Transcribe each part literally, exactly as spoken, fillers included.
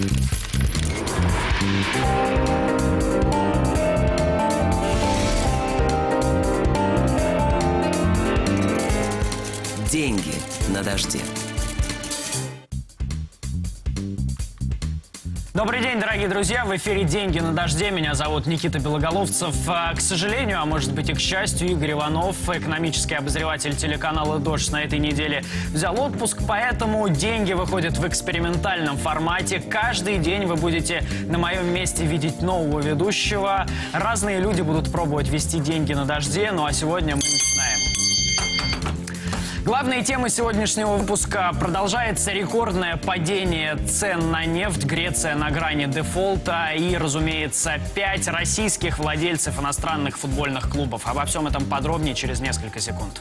Деньги на дожде. Добрый день, дорогие друзья! В эфире «Деньги на дожде». Меня зовут Никита Белоголовцев. К сожалению, а может быть и к счастью, Игорь Иванов, экономический обозреватель телеканала «Дождь», на этой неделе взял отпуск, поэтому «Деньги» выходят в экспериментальном формате. Каждый день вы будете на моем месте видеть нового ведущего. Разные люди будут пробовать вести «Деньги на дожде». Ну а сегодня мы начинаем. Главные темы сегодняшнего выпуска. Продолжается рекордное падение цен на нефть, Греция на грани дефолта и, разумеется, пять российских владельцев иностранных футбольных клубов. Обо всем этом подробнее через несколько секунд.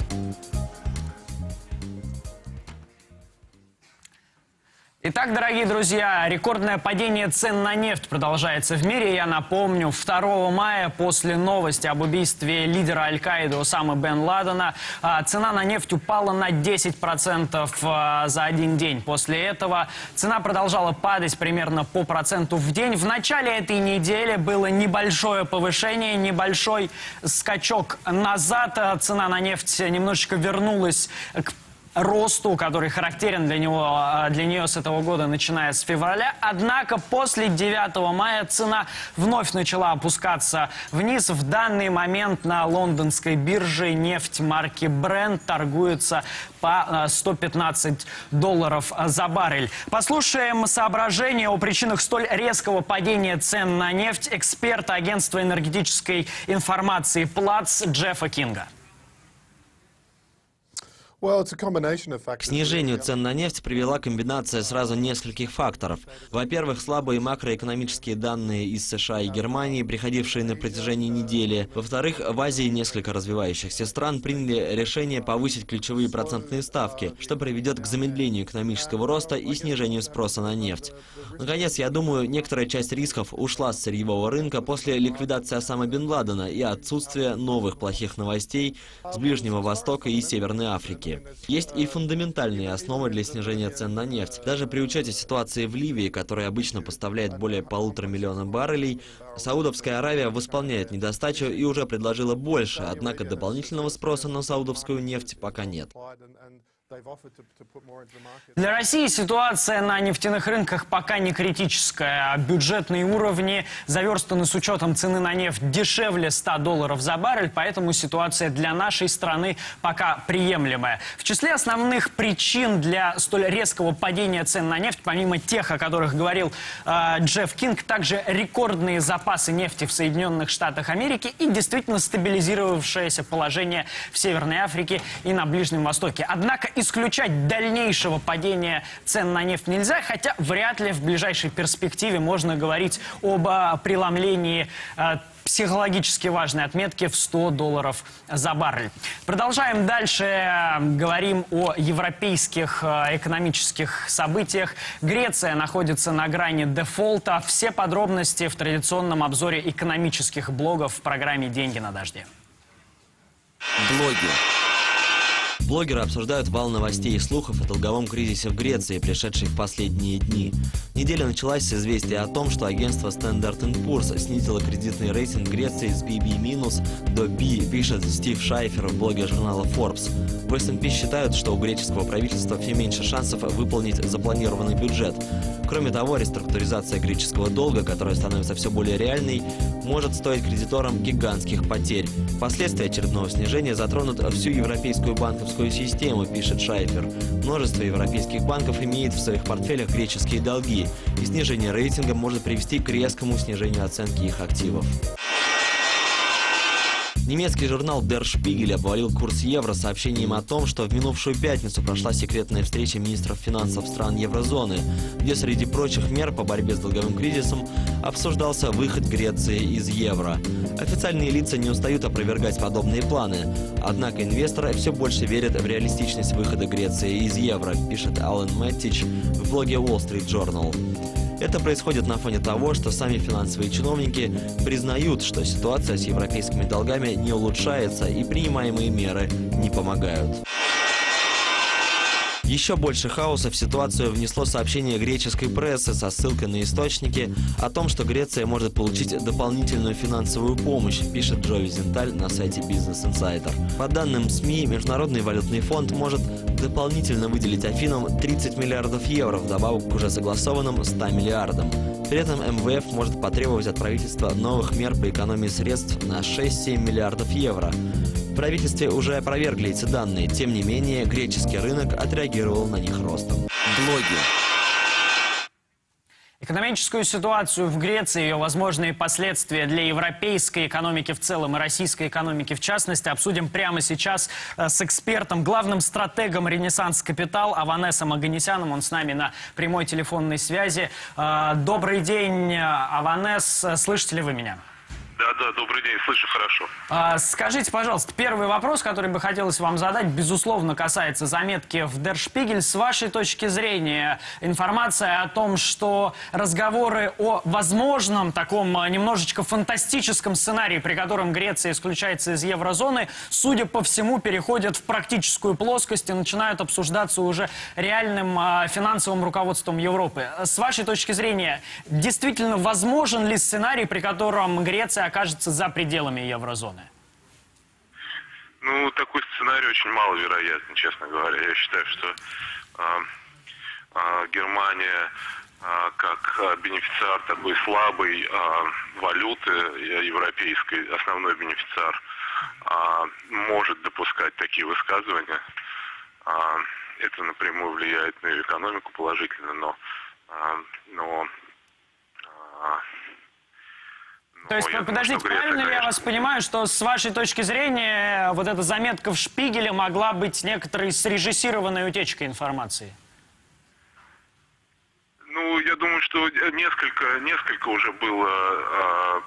Итак, дорогие друзья, рекордное падение цен на нефть продолжается в мире. Я напомню, второго мая после новости об убийстве лидера Аль-Каиды Осамы бен Ладена цена на нефть упала на десять процентов за один день. После этого цена продолжала падать примерно по проценту в день. В начале этой недели было небольшое повышение, небольшой скачок назад. Цена на нефть немножечко вернулась к росту, который характерен для него, для нее с этого года, начиная с февраля. Однако после девятого мая цена вновь начала опускаться вниз. В данный момент на лондонской бирже нефть марки Brent торгуется по сто пятнадцать долларов за баррель. Послушаем соображения о причинах столь резкого падения цен на нефть эксперта агентства энергетической информации Плац Джеффа Кинга. К снижению цен на нефть привела комбинация сразу нескольких факторов. Во-первых, слабые макроэкономические данные из США и Германии, приходившие на протяжении недели. Во-вторых, в Азии несколько развивающихся стран приняли решение повысить ключевые процентные ставки, что приведет к замедлению экономического роста и снижению спроса на нефть. Наконец, я думаю, некоторая часть рисков ушла с сырьевого рынка после ликвидации Осамы бен Ладена и отсутствия новых плохих новостей с Ближнего Востока и Северной Африки. Есть и фундаментальные основы для снижения цен на нефть. Даже при учете ситуации в Ливии, которая обычно поставляет более полутора миллиона баррелей, Саудовская Аравия восполняет недостачу и уже предложила больше, однако дополнительного спроса на саудовскую нефть пока нет. Для России ситуация на нефтяных рынках пока не критическая. Бюджетные уровни заверстаны с учетом цены на нефть дешевле ста долларов за баррель, поэтому ситуация для нашей страны пока приемлемая. В числе основных причин для столь резкого падения цен на нефть, помимо тех, о которых говорил э, Джефф Кинг, также рекордные запасы нефти в Соединенных Штатах Америки и действительно стабилизировавшееся положение в Северной Африке и на Ближнем Востоке. Однако исключать дальнейшего падения цен на нефть нельзя, хотя вряд ли в ближайшей перспективе можно говорить об преломлении э, психологически важной отметки в сто долларов за баррель. Продолжаем дальше. Говорим о европейских экономических событиях. Греция находится на грани дефолта. Все подробности в традиционном обзоре экономических блогов в программе «Деньги на дожде». Блоги. Блогеры обсуждают вал новостей и слухов о долговом кризисе в Греции, пришедший в последние дни. Неделя началась с известия о том, что агентство Standard энд Poor's снизило кредитный рейтинг Греции с би би минус до B, пишет Стив Шайфер в блоге журнала Forbes. В эс энд пи считают, что у греческого правительства все меньше шансов выполнить запланированный бюджет. Кроме того, реструктуризация греческого долга, которая становится все более реальной, может стоить кредиторам гигантских потерь. Последствия очередного снижения затронут всю европейскую банковскую систему, пишет Шайфер. Множество европейских банков имеет в своих портфелях греческие долги, и снижение рейтинга может привести к резкому снижению оценки их активов. Немецкий журнал Der Spiegel обвалил курс евро сообщением о том, что в минувшую пятницу прошла секретная встреча министров финансов стран еврозоны, где среди прочих мер по борьбе с долговым кризисом обсуждался выход Греции из евро. Официальные лица не устают опровергать подобные планы, однако инвесторы все больше верят в реалистичность выхода Греции из евро, пишет Алан Мэттич в блоге Wall Street Journal. Это происходит на фоне того, что сами финансовые чиновники признают, что ситуация с европейскими долгами не улучшается и принимаемые меры не помогают. Еще больше хаоса в ситуацию внесло сообщение греческой прессы со ссылкой на источники о том, что Греция может получить дополнительную финансовую помощь, пишет Джо Визенталь на сайте Business Insider. По данным СМИ, Международный валютный фонд может дополнительно выделить Афинам тридцать миллиардов евро вдобавок к уже согласованным ста миллиардам. При этом эм вэ эф может потребовать от правительства новых мер по экономии средств на шесть-семь миллиардов евро. В правительстве уже опровергли эти данные, тем не менее греческий рынок отреагировал на них ростом. Блоги. Экономическую ситуацию в Греции и ее возможные последствия для европейской экономики в целом и российской экономики в частности обсудим прямо сейчас с экспертом, главным стратегом «Ренессанс Капитал» Аванесом Оганесяном. Он с нами на прямой телефонной связи. Добрый день, Аванес. Слышите ли вы меня? Да, да, добрый день, слышу хорошо. А, скажите, пожалуйста, первый вопрос, который бы хотелось вам задать, безусловно, касается заметки в Der Spiegel. С вашей точки зрения, информация о том, что разговоры о возможном таком немножечко фантастическом сценарии, при котором Греция исключается из еврозоны, судя по всему, переходят в практическую плоскость и начинают обсуждаться уже реальным а, финансовым руководством Европы. С вашей точки зрения, действительно возможен ли сценарий, при котором Греция окажется за пределами еврозоны? Ну, такой сценарий очень маловероятен, честно говоря. Я считаю, что э, э, Германия э, как э, бенефициар такой слабой э, валюты э, европейской, основной бенефициар, э, может допускать такие высказывания. Э, это напрямую влияет на ее экономику положительно, но... Э, но э, То есть, я подождите, думаю, Греция, правильно ли я конечно, вас понимаю, что с вашей точки зрения вот эта заметка в Шпигеле могла быть некоторой срежиссированной утечкой информации? Ну, я думаю, что несколько, несколько уже было а,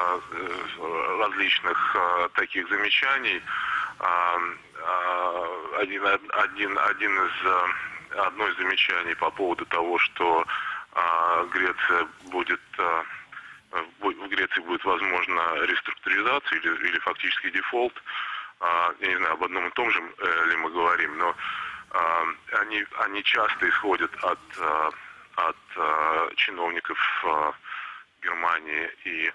а, различных а, таких замечаний. А, а, один, один, один из, одно из замечаний по поводу того, что а, Греция будет... А, в Греции будет возможна реструктуризация или, или фактически дефолт. Я не знаю, об одном и том же ли мы говорим, но они, они часто исходят от, от чиновников Германии, и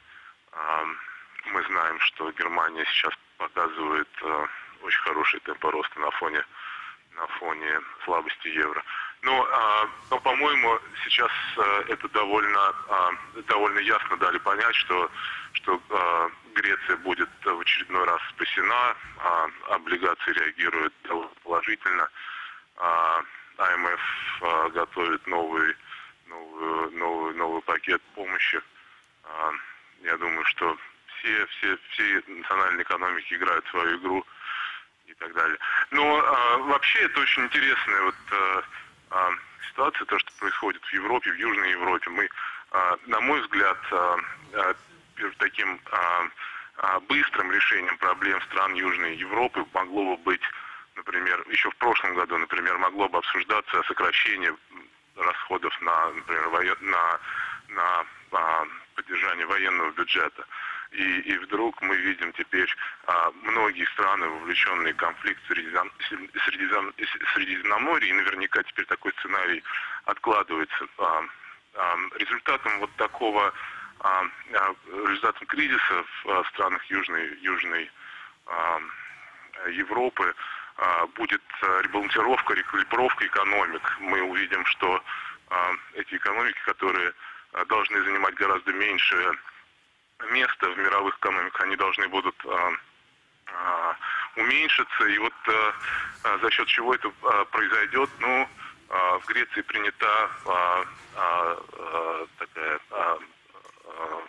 мы знаем, что Германия сейчас показывает очень хороший темп роста на фоне, на фоне слабости евро. Но, а, но по-моему, сейчас а, это довольно, а, довольно ясно дали понять, что, что а, Греция будет в очередной раз спасена, а, облигации реагируют довольно положительно, а, ай эм эф а, готовит новый, новый, новый, новый пакет помощи. А, я думаю, что все, все, все национальные экономики играют свою игру и так далее. Но а, вообще это очень интересная вот, а, а, ситуация, то, что происходит в Европе, в Южной Европе. Мы, а, на мой взгляд, а, а, таким а, а, быстрым решением проблем стран Южной Европы могло бы быть, например, еще в прошлом году, например, могло бы обсуждаться сокращение расходов на, например, воен... на, на а, поддержание военного бюджета. И, и вдруг мы видим теперь а, многие страны, вовлеченные в конфликт в Средизем... Средизем... Средиземноморье, и наверняка теперь такой сценарий откладывается. А, а, результатом вот такого, а, а, результатом кризиса в а, странах Южной, Южной а, Европы а, будет а, ребалансировка, рекалибровка экономик. Мы увидим, что а, эти экономики, которые а, должны занимать гораздо меньше место в мировых экономиках, они должны будут а, а, уменьшиться. И вот а, а, за счет чего это а, произойдет, ну, а, в Греции принята а, а, а, такая... А, а,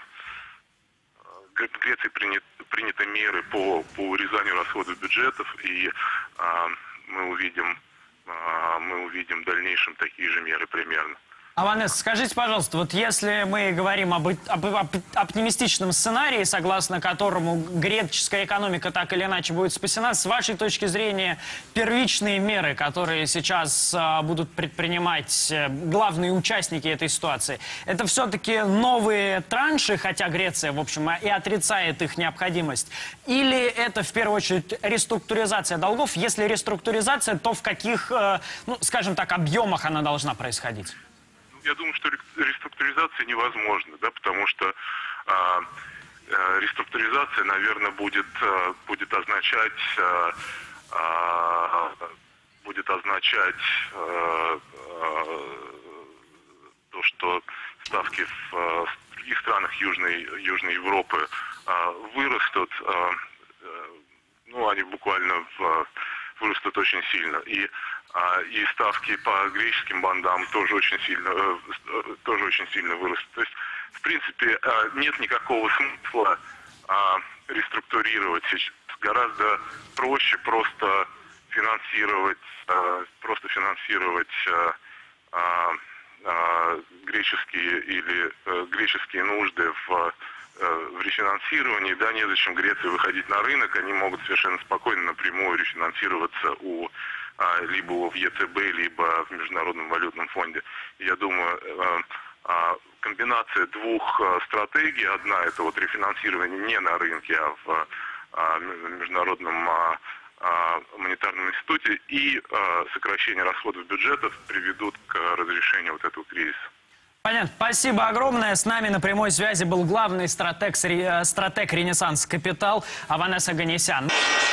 в Греции принят, приняты меры по, по урезанию расходов бюджетов, и а, мы увидим, а, мы увидим в дальнейшем такие же меры примерно. Аванесса, скажите, пожалуйста, вот если мы говорим об, об, об оптимистичном сценарии, согласно которому греческая экономика так или иначе будет спасена, с вашей точки зрения, первичные меры, которые сейчас а, будут предпринимать а, главные участники этой ситуации, это все-таки новые транши, хотя Греция, в общем, и отрицает их необходимость, или это, в первую очередь, реструктуризация долгов? Если реструктуризация, то в каких, а, ну, скажем так, объемах она должна происходить? Я думаю, что реструктуризация невозможна, да, потому что а, а, реструктуризация, наверное, будет, а, будет означать, а, а, будет означать а, а, то, что ставки в, а, в других странах Южной, Южной Европы а, вырастут, а, ну, они буквально в, вырастут очень сильно. И И ставки по греческим бандам тоже очень сильно, тоже очень сильно вырастут. То есть, в принципе, нет никакого смысла реструктурировать. Гораздо проще просто финансировать, просто финансировать греческие или греческие нужды в в рефинансировании, да, незачем Греции выходить на рынок, они могут совершенно спокойно напрямую рефинансироваться у либо в Е Цэ Бэ, либо в Международном валютном фонде. Я думаю, комбинация двух стратегий, одна это вот рефинансирование не на рынке, а в Международном монетарном институте, и сокращение расходов бюджетов приведут к разрешению вот этого кризиса. Понятно. Спасибо огромное. С нами на прямой связи был главный стратег, стратег Ренессанс Капитал Аванесса Оганесян.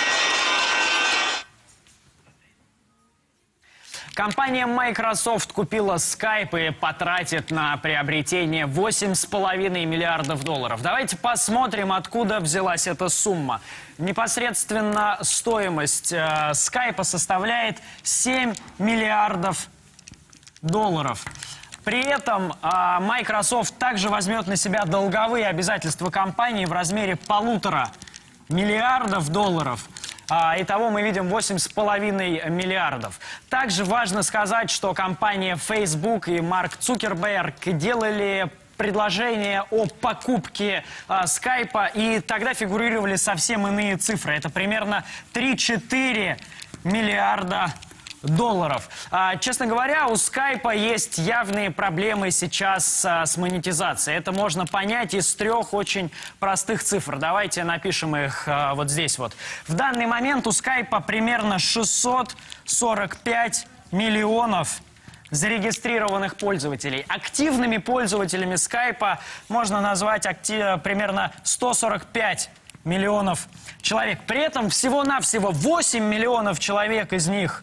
Компания Microsoft купила Skype и потратит на приобретение восемь с половиной миллиардов долларов. Давайте посмотрим, откуда взялась эта сумма. Непосредственно стоимость э, Skype составляет семь миллиардов долларов. При этом э, Microsoft также возьмет на себя долговые обязательства компании в размере полутора миллиардов долларов. А, итого мы видим восемь с половиной миллиардов. Также важно сказать, что компания Facebook и Марк Цукерберг делали предложение о покупке а, Skype, и тогда фигурировали совсем иные цифры. Это примерно три-четыре миллиарда долларов. А, честно говоря, у Skype есть явные проблемы сейчас а, с монетизацией. Это можно понять из трех очень простых цифр. Давайте напишем их а, вот здесь вот. В данный момент у Skype примерно шестьсот сорок пять миллионов зарегистрированных пользователей. Активными пользователями Skype можно назвать актив, примерно сто сорок пять миллионов человек. При этом всего-навсего восемь миллионов человек из них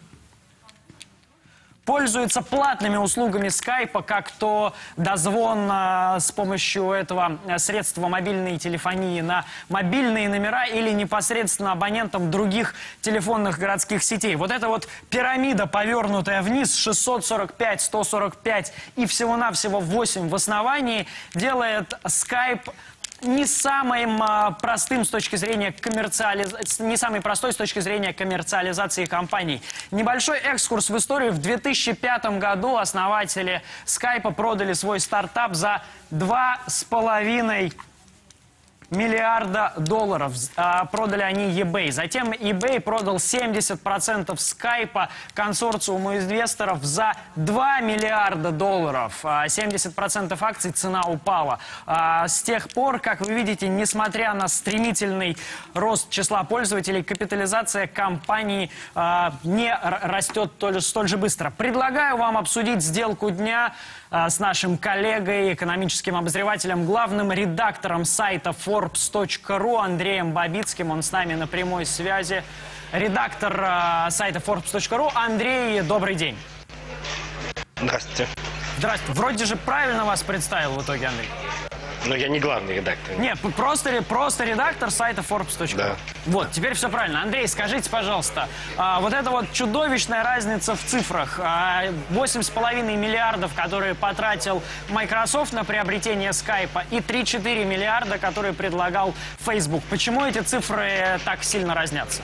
пользуются платными услугами скайпа, как то дозвон а, с помощью этого средства мобильной телефонии на мобильные номера или непосредственно абонентам других телефонных городских сетей. Вот эта вот пирамида, повернутая вниз, шестьсот сорок пять, сто сорок пять и всего-навсего восемь в основании, делает скайп не самым а, простым с точки зрения коммерциализации, не самый простой с точки зрения коммерциализации компаний. Небольшой экскурс в историю. В две тысячи пятом году основатели Skype продали свой стартап за два с половиной миллиарда долларов. А, продали они eBay. Затем eBay продал семьдесят процентов Skype консорциуму инвесторов за два миллиарда долларов. А, семьдесят процентов акций цена упала. А, с тех пор, как вы видите, несмотря на стремительный рост числа пользователей, капитализация компании а, не растет столь, столь же быстро. Предлагаю вам обсудить сделку дня а, с нашим коллегой, экономическим обозревателем, главным редактором сайта Forbes точка ру Андреем Бабицким. Он с нами на прямой связи. Редактор э, сайта Forbes точка ру. Андрей, добрый день. Здравствуйте. Здравствуйте. Вроде же правильно вас представил в итоге, Андрей. Но я не главный редактор. Нет, просто, просто редактор сайта Forbes точка ру. Да. Вот, теперь все правильно. Андрей, скажите, пожалуйста, а, вот эта вот чудовищная разница в цифрах. А, восемь с половиной миллиардов, которые потратил Microsoft на приобретение Skype, и три-четыре миллиарда, которые предлагал Facebook. Почему эти цифры так сильно разнятся?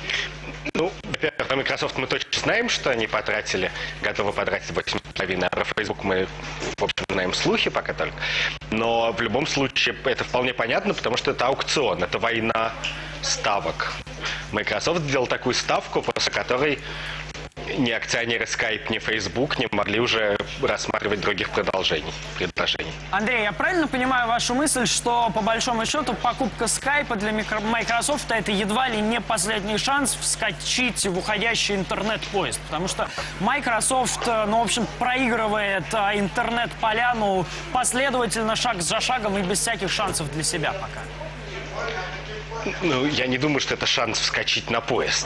Ну, во-первых, по Microsoft мы точно знаем, что они потратили, готовы потратить восемь с половиной миллиардов. Facebook мы, в общем, знаем слухи пока только. Но в любом случае это вполне понятно, потому что это аукцион, это война ставок. Microsoft сделал такую ставку, после которой ни акционеры Skype, ни Facebook не могли уже рассматривать других продолжений, предложений. Андрей, я правильно понимаю вашу мысль, что по большому счету покупка Skype для Microsoft это едва ли не последний шанс вскочить в уходящий интернет-поезд? Потому что Microsoft, ну, в общем, проигрывает интернет-поляну последовательно, шаг за шагом и без всяких шансов для себя пока. Ну, я не думаю, что это шанс вскочить на поезд.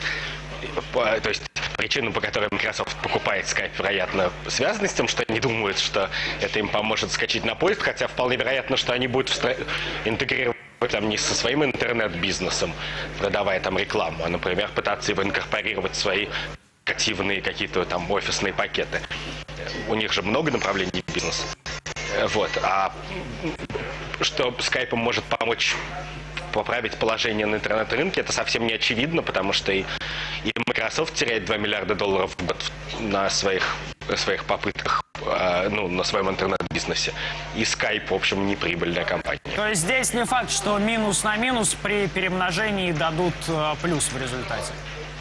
То есть причина, по которой Microsoft покупает Skype, вероятно, связана с тем, что они думают, что это им поможет скачать на поезд, хотя вполне вероятно, что они будут встро... интегрировать там не со своим интернет-бизнесом, продавая там рекламу, а, например, пытаться его инкорпорировать в свои активные какие-то там офисные пакеты. У них же много направлений бизнеса. Вот. А что Skype может помочь поправить положение на интернет-рынке, это совсем не очевидно, потому что и, и Microsoft теряет два миллиарда долларов в год на своих, на своих попытках, э, ну, на своем интернет-бизнесе. И Skype, в общем, не прибыльная компания. То есть здесь не факт, что минус на минус при перемножении дадут э, плюс в результате?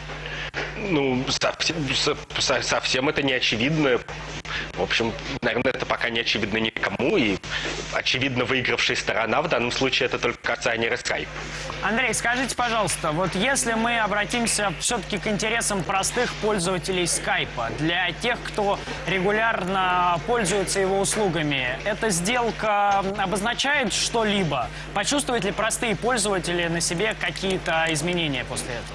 Ну, совсем, совсем это не очевидно. В общем, наверное, это пока не очевидно никому. И очевидно выигравшая сторона в данном случае это только акционеры Skype. Андрей, скажите, пожалуйста, вот если мы обратимся все-таки к интересам простых пользователей Skype, для тех, кто регулярно пользуется его услугами, эта сделка обозначает что-либо? Почувствуют ли простые пользователи на себе какие-то изменения после этого?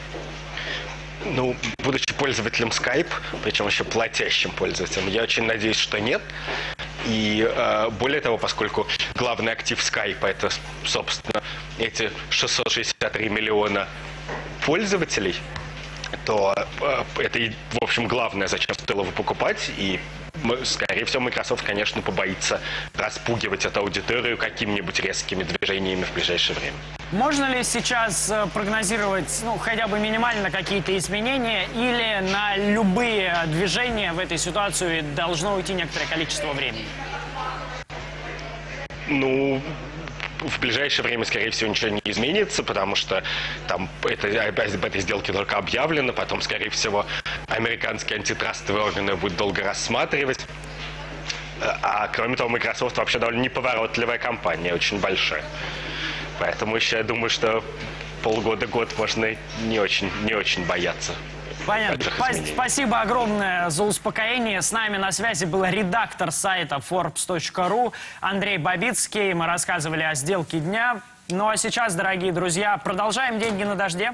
Ну, будучи пользователем Skype, причем еще платящим пользователем, я очень надеюсь, что нет. И э, более того, поскольку главный актив Skype это, собственно, эти шестьсот шестьдесят три миллиона пользователей, то э, это, в общем, главное, зачем стоило его покупать. И, скорее всего, Microsoft, конечно, побоится распугивать эту аудиторию какими-нибудь резкими движениями в ближайшее время. Можно ли сейчас прогнозировать, ну, хотя бы минимально какие-то изменения, или на любые движения в этой ситуации должно уйти некоторое количество времени? Ну, в ближайшее время, скорее всего, ничего не изменится, потому что там это, об этой сделке только объявлено, потом, скорее всего, американские антитрастовые органы будут долго рассматривать. А кроме того, Microsoft вообще довольно неповоротливая компания, очень большая. Поэтому еще я думаю, что полгода-год можно не очень, не очень бояться. Понятно. Спасибо огромное за успокоение. С нами на связи был редактор сайта Forbes точка ру Андрей Бабицкий. Мы рассказывали о сделке дня. Ну а сейчас, дорогие друзья, продолжаем «Деньги на дожде».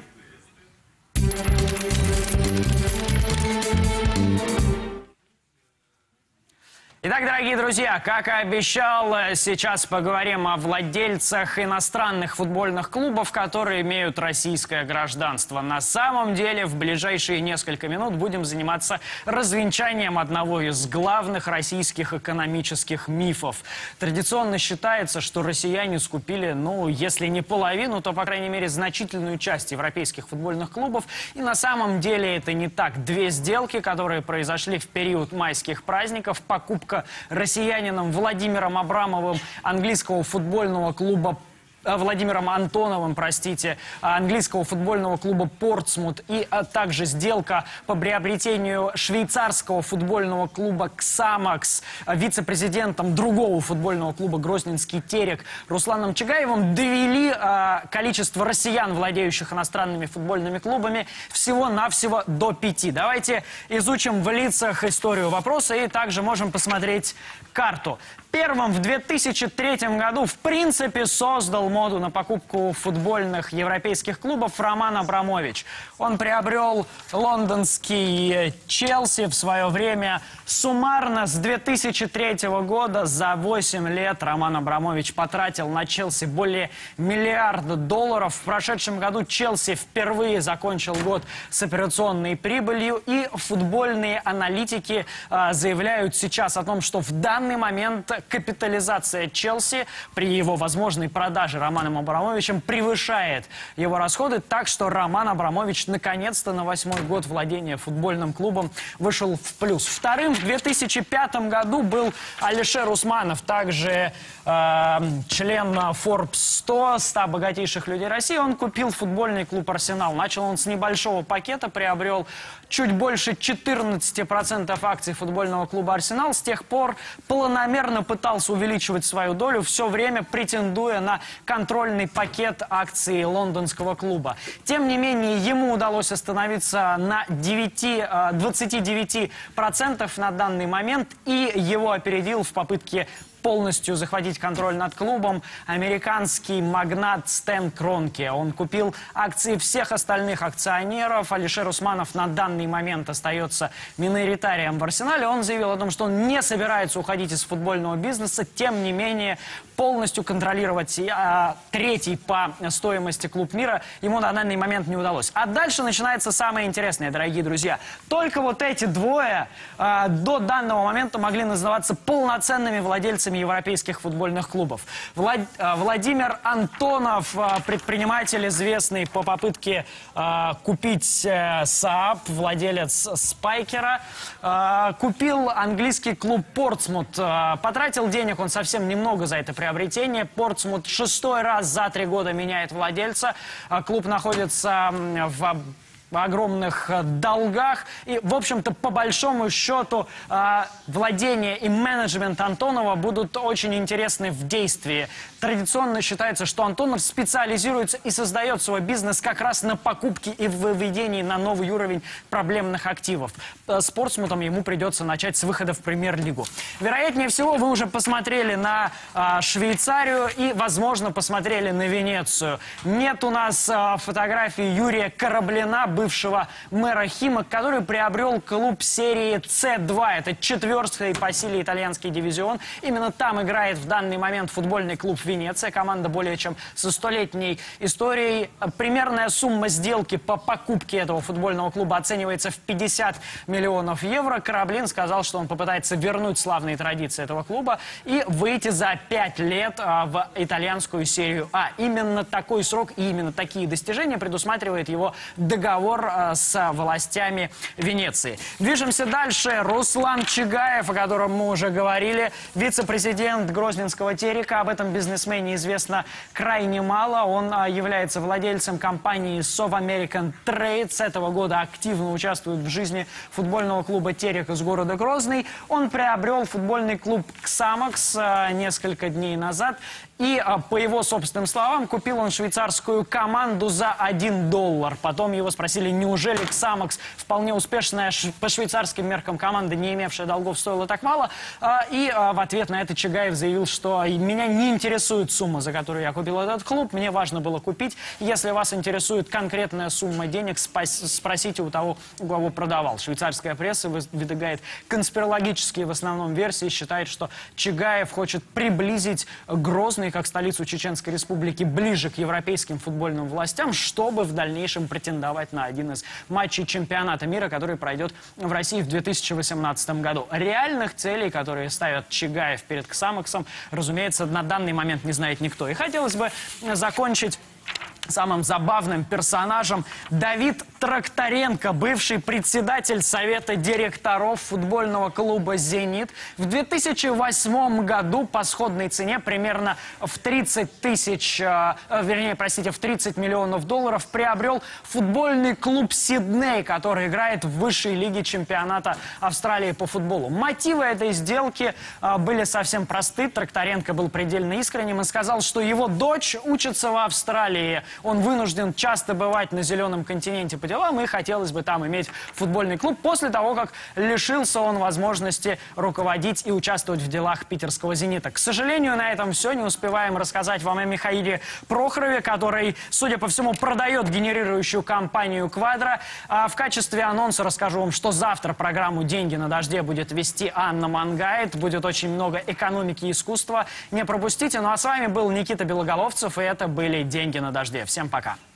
Итак, дорогие друзья, как и обещал, сейчас поговорим о владельцах иностранных футбольных клубов, которые имеют российское гражданство. На самом деле, в ближайшие несколько минут будем заниматься развенчанием одного из главных российских экономических мифов. Традиционно считается, что россияне скупили, ну, если не половину, то, по крайней мере, значительную часть европейских футбольных клубов. И на самом деле это не так. Две сделки, которые произошли в период майских праздников, покупка россиянином Владимиром Абрамовым английского футбольного клуба Владимиром Антоновым, простите, английского футбольного клуба «Портсмут», и а также сделка по приобретению швейцарского футбольного клуба «Ксамакс» вице-президентом другого футбольного клуба «Грозненский Терек» Русланом Чагаевым довели а, количество россиян, владеющих иностранными футбольными клубами, всего-навсего до пяти. Давайте изучим в лицах историю вопроса и также можем посмотреть карту. Первым в две тысячи третьем году в принципе создал моду на покупку футбольных европейских клубов Роман Абрамович. Он приобрел лондонский Челси в свое время. Суммарно с две тысячи третьего года за восемь лет Роман Абрамович потратил на Челси более миллиарда долларов. В прошедшем году Челси впервые закончил год с операционной прибылью, и футбольные аналитики а, заявляют сейчас о том, что в данный момент капитализация Челси при его возможной продаже Романом Абрамовичем превышает его расходы, так что Роман Абрамович наконец-то на восьмой год владения футбольным клубом вышел в плюс. Вторым в две тысячи пятом году был Алишер Усманов, также э, член Forbes сто, ста богатейших людей России. Он купил футбольный клуб «Арсенал». Начал он с небольшого пакета, приобрел чуть больше четырнадцати процентов акций футбольного клуба «Арсенал». С тех пор планомерно пытался увеличивать свою долю, все время претендуя на контрольный пакет акций лондонского клуба. Тем не менее, ему удалось остановиться на двадцати девяти процентах на данный момент, и его опередил в попытке полностью захватить контроль над клубом американский магнат Стэн Кронке. Он купил акции всех остальных акционеров. Алишер Усманов на данный момент остается миноритарием в «Арсенале». Он заявил о том, что он не собирается уходить из футбольного бизнеса. Тем не менее, полностью контролировать а, третий по стоимости клуб мира ему на данный момент не удалось. А дальше начинается самое интересное, дорогие друзья. Только вот эти двое а, до данного момента могли называться полноценными владельцами европейских футбольных клубов. Влад... Владимир Антонов, предприниматель, известный по попытке э, купить э, Saab, владелец Спайкера, э, купил английский клуб Портсмут. Э, потратил денег он совсем немного за это приобретение. Портсмут шестой раз за три года меняет владельца. Э, клуб находится в в огромных долгах. И, в общем-то, по большому счету, э, владение и менеджмент Антонова будут очень интересны в действии. Традиционно считается, что Антонов специализируется и создает свой бизнес как раз на покупке и выведении на новый уровень проблемных активов. С Портсмутом ему придется начать с выхода в премьер-лигу. Вероятнее всего, вы уже посмотрели на э, Швейцарию и, возможно, посмотрели на Венецию. Нет у нас э, фотографии Юрия Кораблина, бывшего мэра Химок, который приобрел клуб серии С два. Это четвертый по силе итальянский дивизион. Именно там играет в данный момент футбольный клуб Венеция. Команда более чем со столетней историей. Примерная сумма сделки по покупке этого футбольного клуба оценивается в пятьдесят миллионов евро. Кораблин сказал, что он попытается вернуть славные традиции этого клуба и выйти за пять лет а, в итальянскую серию А. Именно такой срок и именно такие достижения предусматривает его договор с властями Венеции. Движемся дальше. Руслан Чигаев, о котором мы уже говорили, вице-президент Грозненского Терека. Об этом бизнесмене известно крайне мало. Он является владельцем компании Sov American Trade. С этого года активно участвует в жизни футбольного клуба Терек из города Грозный. Он приобрел футбольный клуб Ксамакс несколько дней назад. И, по его собственным словам, купил он швейцарскую команду за один доллар. Потом его спросили, неужели Ксамакс, вполне успешная по швейцарским меркам команда, не имевшая долгов, стоила так мало? И в ответ на это Чигаев заявил, что меня не интересует сумма, за которую я купил этот клуб. Мне важно было купить. Если вас интересует конкретная сумма денег, спросите у того, у кого продавал. Швейцарская пресса выдвигает конспирологические в основном версии, считает, что Чигаев хочет приблизить Грозный как столицу Чеченской Республики ближе к европейским футбольным властям, чтобы в дальнейшем претендовать на один из матчей чемпионата мира, который пройдет в России в две тысячи восемнадцатом году. Реальных целей, которые ставят Чигаев перед Ксамаксом, разумеется, на данный момент не знает никто. И хотелось бы закончить самым забавным персонажем. Давид Тракторенко, бывший председатель совета директоров футбольного клуба «Зенит», в две тысячи восьмом году по сходной цене примерно в тридцать тысяч, э, вернее, простите, в тридцать миллионов долларов приобрел футбольный клуб «Сидней», который играет в высшей лиге чемпионата Австралии по футболу. Мотивы этой сделки э, были совсем просты. Тракторенко был предельно искренним и сказал, что его дочь учится в Австралии. Он вынужден часто бывать на зеленом континенте по делам, и хотелось бы там иметь футбольный клуб после того, как лишился он возможности руководить и участвовать в делах питерского «Зенита». К сожалению, на этом все. Не успеваем рассказать вам о Михаиле Прохорове, который, судя по всему, продает генерирующую компанию «Квадро». А в качестве анонса расскажу вам, что завтра программу «Деньги на дожде» будет вести Анна Мангайт. Будет очень много экономики и искусства. Не пропустите. Ну а с вами был Никита Белоголовцев, и это были «Деньги на дожде». Всем пока.